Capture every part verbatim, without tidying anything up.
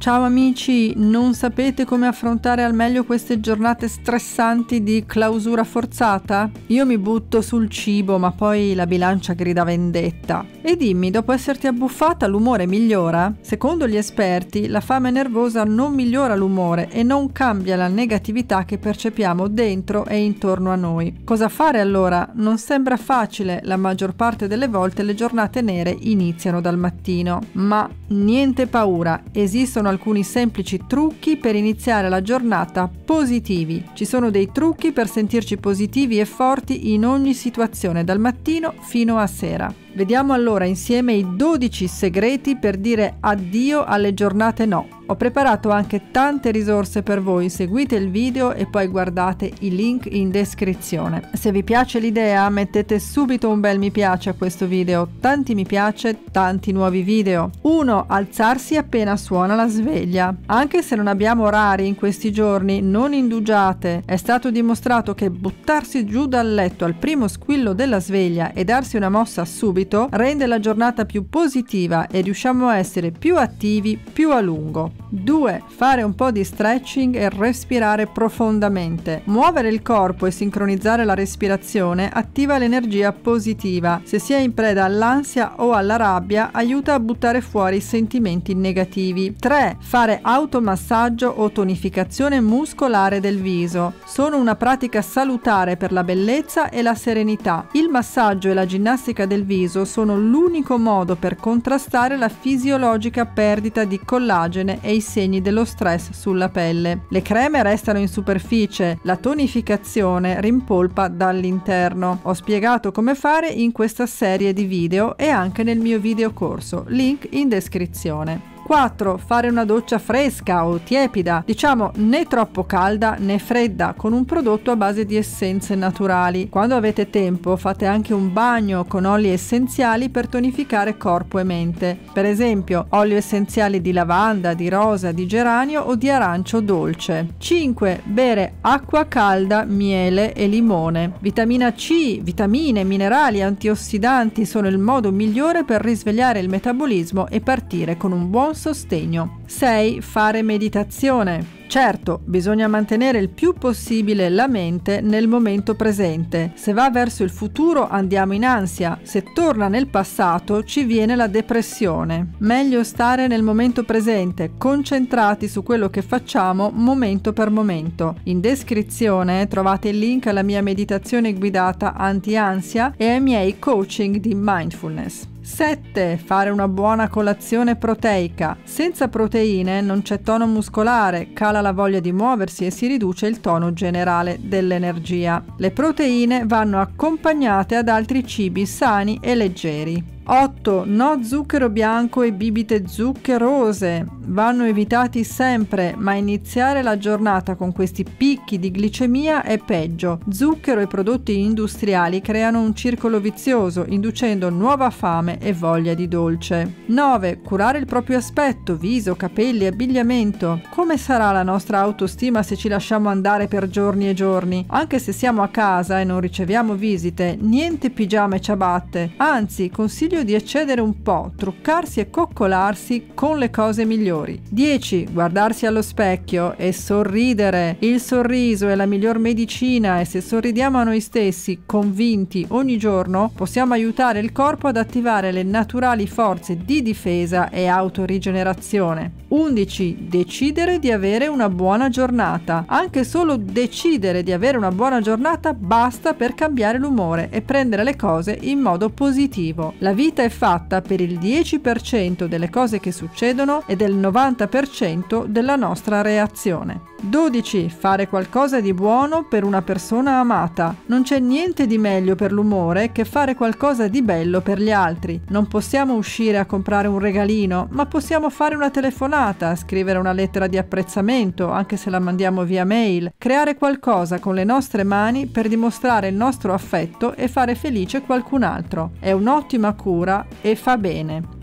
Ciao amici, non sapete come affrontare al meglio queste giornate stressanti di clausura forzata? Io mi butto sul cibo, ma poi la bilancia grida vendetta. E dimmi, dopo esserti abbuffata l'umore migliora? Secondo gli esperti, la fame nervosa non migliora l'umore e non cambia la negatività che percepiamo dentro e intorno a noi. Cosa fare allora? Non sembra facile, la maggior parte delle volte le giornate nere iniziano dal mattino. Ma niente paura, esistono alcuni semplici trucchi per iniziare la giornata positivi. Ci sono dei trucchi per sentirci positivi e forti in ogni situazione, dal mattino fino a sera. Vediamo allora insieme i dodici segreti per dire addio alle giornate no. Ho preparato anche tante risorse per voi, seguite il video e poi guardate i link in descrizione. Se vi piace l'idea mettete subito un bel mi piace a questo video, tanti mi piace, tanti nuovi video. uno. Alzarsi appena suona la sveglia. Anche se non abbiamo orari in questi giorni, non indugiate. È stato dimostrato che buttarsi giù dal letto al primo squillo della sveglia e darsi una mossa subito rende la giornata più positiva e riusciamo a essere più attivi più a lungo. due. Fare un po' di stretching e respirare profondamente. Muovere il corpo e sincronizzare la respirazione attiva l'energia positiva. Se si è in preda all'ansia o alla rabbia, aiuta a buttare fuori i sentimenti negativi. tre. Fare automassaggio o tonificazione muscolare del viso. Sono una pratica salutare per la bellezza e la serenità. Il massaggio e la ginnastica del viso sono l'unico modo per contrastare la fisiologica perdita di collagene e i segni dello stress sulla pelle. Le creme restano in superficie, la tonificazione rimpolpa dall'interno. Ho spiegato come fare in questa serie di video e anche nel mio video corso, link in descrizione. quattro. Fare una doccia fresca o tiepida, diciamo né troppo calda né fredda, con un prodotto a base di essenze naturali. Quando avete tempo fate anche un bagno con oli essenziali per tonificare corpo e mente, per esempio olio essenziali di lavanda, di rosa, di geranio o di arancio dolce. cinque. Bere acqua calda, miele e limone. Vitamina C, vitamine, minerali, antiossidanti sono il modo migliore per risvegliare il metabolismo e partire con un buon sostegno. sei. Fare meditazione. Certo, bisogna mantenere il più possibile la mente nel momento presente. Se va verso il futuro andiamo in ansia, se torna nel passato ci viene la depressione. Meglio stare nel momento presente, concentrati su quello che facciamo momento per momento. In descrizione trovate il link alla mia meditazione guidata anti-ansia e ai miei coaching di mindfulness. sette. Fare una buona colazione proteica. Senza proteine non c'è tono muscolare, cala la voglia di muoversi e si riduce il tono generale dell'energia. Le proteine vanno accompagnate ad altri cibi sani e leggeri. otto. No zucchero bianco e bibite zuccherose. Vanno evitati sempre, ma iniziare la giornata con questi picchi di glicemia è peggio. Zucchero e prodotti industriali creano un circolo vizioso, inducendo nuova fame e voglia di dolce. nove. Curare il proprio aspetto, viso, capelli, abbigliamento. Come sarà la nostra autostima se ci lasciamo andare per giorni e giorni? Anche se siamo a casa e non riceviamo visite, niente pigiama e ciabatte. Anzi, consiglio di eccedere un po', truccarsi e coccolarsi con le cose migliori. dieci. Guardarsi allo specchio e sorridere. Il sorriso è la miglior medicina e se sorridiamo a noi stessi, convinti ogni giorno, possiamo aiutare il corpo ad attivare le naturali forze di difesa e autorigenerazione. undici. Decidere di avere una buona giornata. Anche solo decidere di avere una buona giornata basta per cambiare l'umore e prendere le cose in modo positivo. La vita è fatta per il dieci per cento delle cose che succedono e del novanta per cento della nostra reazione. dodici. Fare qualcosa di buono per una persona amata. Non c'è niente di meglio per l'umore che fare qualcosa di bello per gli altri. Non possiamo uscire a comprare un regalino, ma possiamo fare una telefonata, scrivere una lettera di apprezzamento, anche se la mandiamo via mail, creare qualcosa con le nostre mani per dimostrare il nostro affetto e fare felice qualcun altro. È un'ottima cura e fa bene.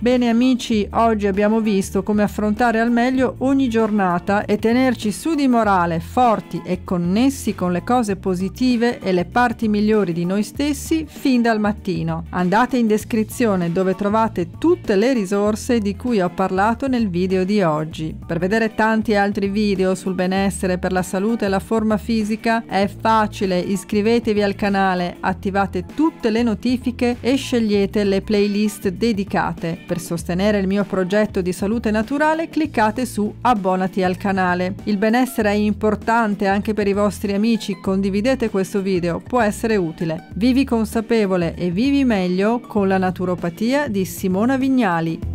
Bene amici, oggi abbiamo visto come affrontare al meglio ogni giornata e tenerci su di morale, forti e connessi con le cose positive e le parti migliori di noi stessi fin dal mattino. Andate in descrizione dove trovate tutte le risorse di cui ho parlato nel video di oggi. Per vedere tanti altri video sul benessere, per la salute e la forma fisica è facile, iscrivetevi al canale, attivate tutte le notifiche e scegliete le playlist dedicate. Per sostenere il mio progetto di salute naturale cliccate su abbonati al canale. Il benessere è importante anche per i vostri amici, condividete questo video, può essere utile. Vivi consapevole e vivi meglio con la naturopatia di Simona Vignali.